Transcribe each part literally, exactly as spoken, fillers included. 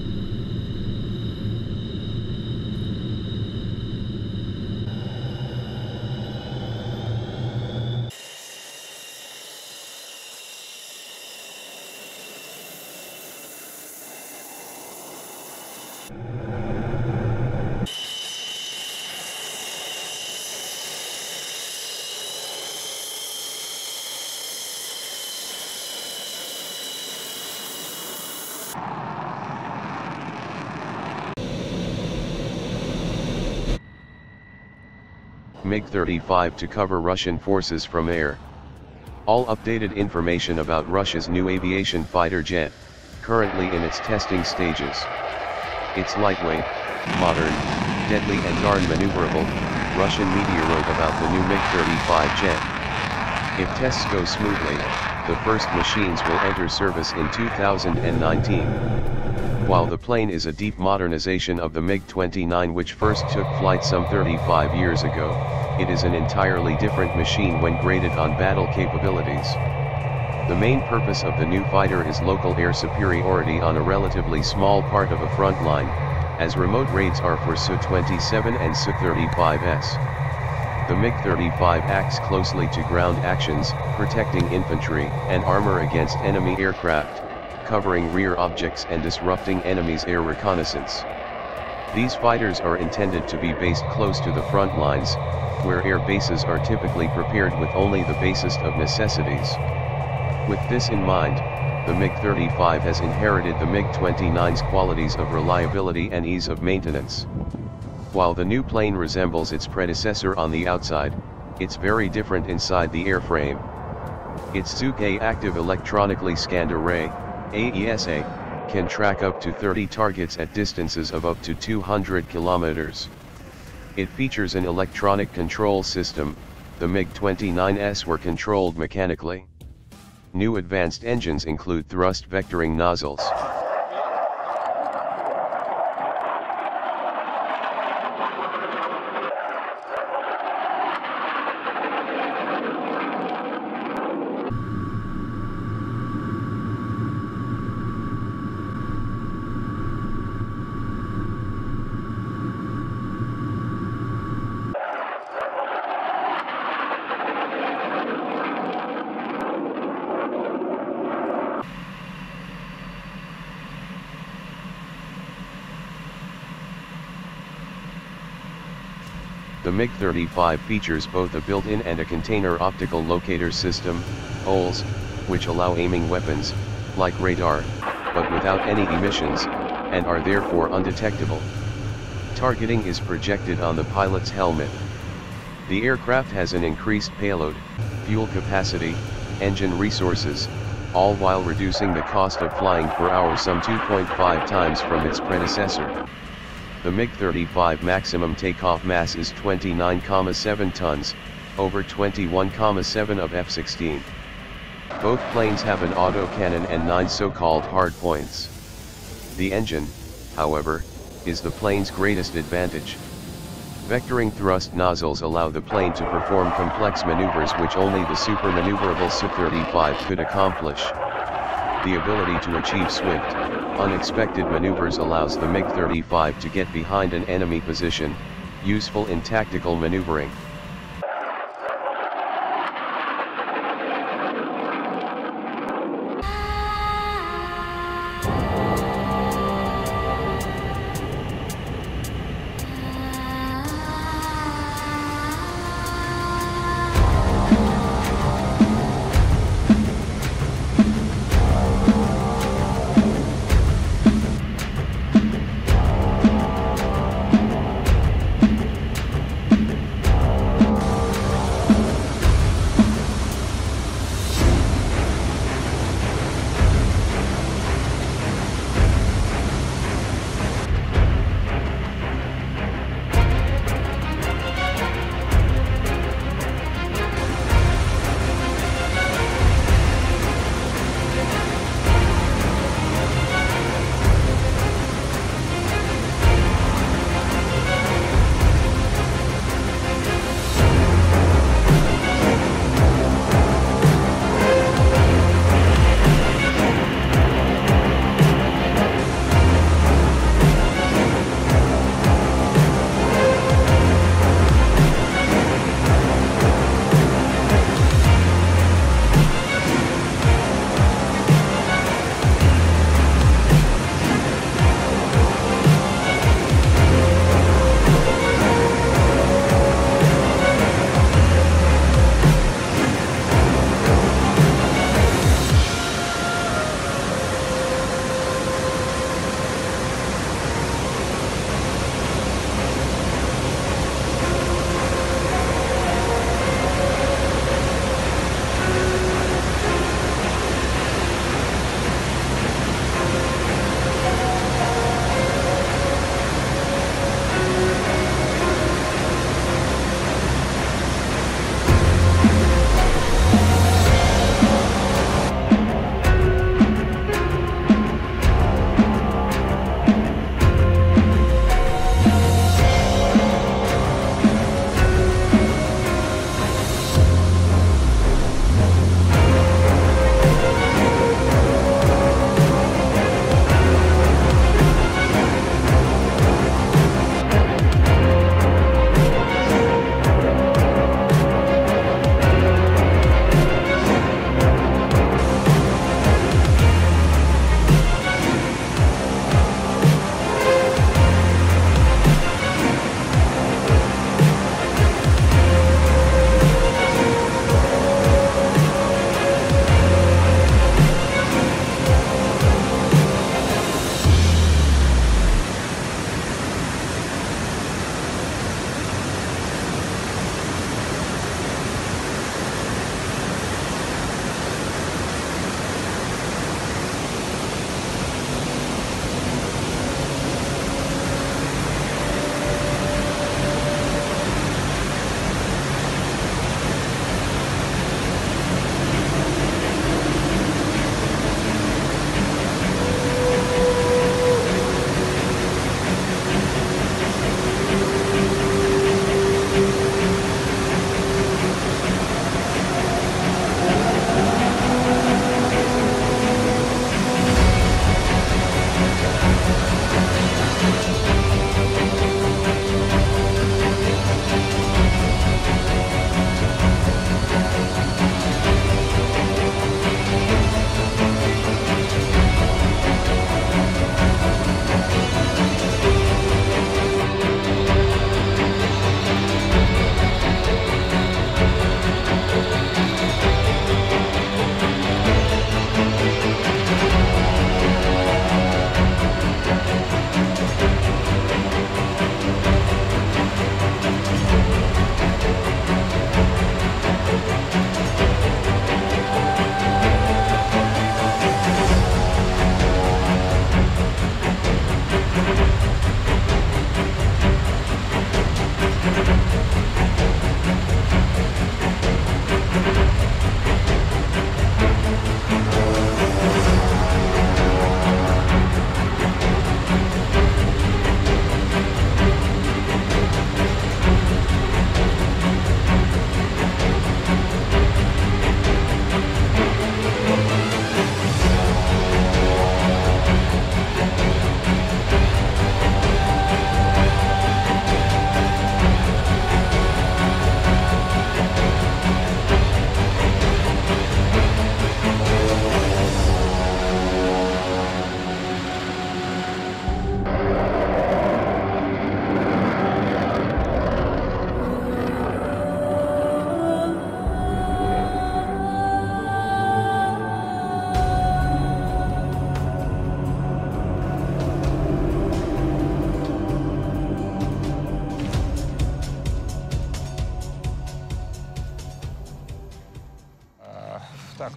MiG thirty-five to cover Russian forces from air. All updated information about Russia's new aviation fighter jet, currently in its testing stages. It's lightweight, modern, deadly and darn maneuverable, Russian media wrote about the new MiG thirty-five jet. If tests go smoothly, the first machines will enter service in two thousand nineteen. While the plane is a deep modernization of the MiG twenty-nine which first took flight some thirty-five years ago, it is an entirely different machine when graded on battle capabilities. The main purpose of the new fighter is local air superiority on a relatively small part of a front line, as remote raids are for S U twenty-seven and S U thirty-five S. The MiG thirty-five acts closely to ground actions, protecting infantry and armor against enemy aircraft, covering rear objects and disrupting enemy's air reconnaissance. These fighters are intended to be based close to the front lines, where air bases are typically prepared with only the basest of necessities. With this in mind, the MiG thirty-five has inherited the MiG twenty-nine's qualities of reliability and ease of maintenance. While the new plane resembles its predecessor on the outside, it's very different inside the airframe. Its Zug A active electronically scanned array, A E S A, can track up to thirty targets at distances of up to two hundred kilometers. It features an electronic control system. The MiG twenty-nine S were controlled mechanically. New advanced engines include thrust vectoring nozzles. The MiG thirty-five features both a built-in and a container optical locator system, O L S, which allow aiming weapons, like radar, but without any emissions, and are therefore undetectable. Targeting is projected on the pilot's helmet. The aircraft has an increased payload, fuel capacity, engine resources, all while reducing the cost of flying per hour some two point five times from its predecessor. The MiG thirty-five maximum takeoff mass is twenty-nine point seven tons, over twenty-one point seven of F sixteen. Both planes have an autocannon and nine so-called hardpoints. The engine, however, is the plane's greatest advantage. Vectoring thrust nozzles allow the plane to perform complex maneuvers which only the super-maneuverable S U thirty-five could accomplish. The ability to achieve swift, unexpected maneuvers allows the MiG thirty-five to get behind an enemy position, useful in tactical maneuvering.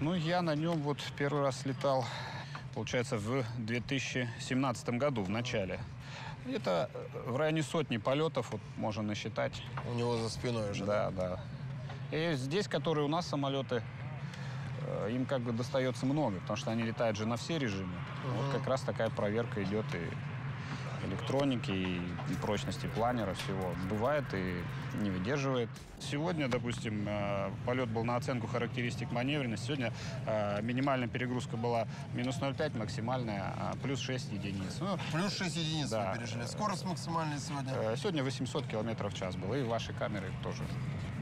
Ну, я на нем вот первый раз летал, получается, в две тысячи семнадцатом году, в начале. Это в районе сотни полетов, вот можно насчитать. У него за спиной уже. Да, да. И здесь, которые у нас самолеты, им как бы достается много, потому что они летают же на все режимы. Угу. Вот как раз такая проверка идет и электроники, и прочности планера, всего. Бывает и не выдерживает. Сегодня, допустим, полет был на оценку характеристик маневренности. Сегодня минимальная перегрузка была минус ноль целых пять, максимальная плюс шесть единиц. Ну, плюс шесть единиц да. вы пережили. Скорость максимальная сегодня? Сегодня восемьсот километров в час было, и ваши камеры тоже.